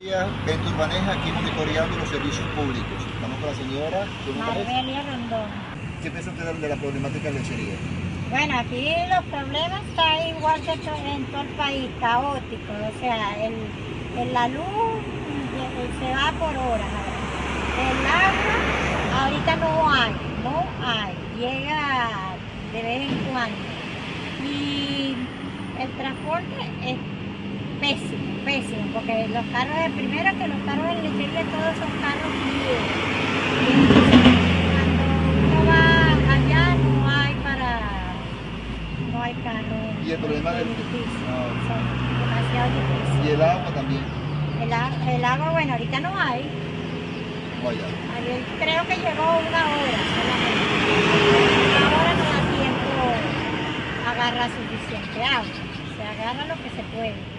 En Turbaneja, aquí monitoreando los servicios públicos. Estamos con la señora Marbelia Rondón. ¿Qué piensa usted de la problemática de la lechería? Bueno, aquí los problemas están igual que en todo el país, caóticos. O sea, la luz se va por horas. El agua ahorita no hay. Llega de vez en cuando. Y el transporte es pésimo, porque los carros, primero que los carros de lechería todos son carros viejos. Y entonces, cuando uno va allá no hay carros. Y el problema del difícil, no. son demasiado difíciles. Y el agua también. El agua, bueno, ahorita no hay. Vaya. Ayer creo que llegó una hora solamente. Una hora no da tiempo a agarrar suficiente agua. Se agarra lo que se puede.